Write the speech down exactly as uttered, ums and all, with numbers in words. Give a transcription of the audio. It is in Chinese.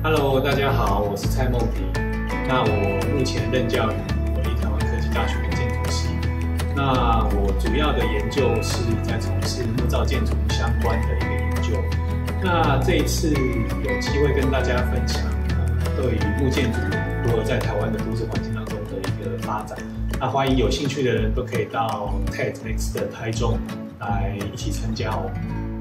Hello， 大家好，我是蔡梦婷。那我目前任教于国立台湾科技大学的建筑系。那我主要的研究是在从事木造建筑相关的一个研究。那这一次有机会跟大家分享，呃，对于木建筑如何在台湾的都市环境当中的一个发展。那欢迎有兴趣的人都可以到 T E D Next 的台中来一起参加哦。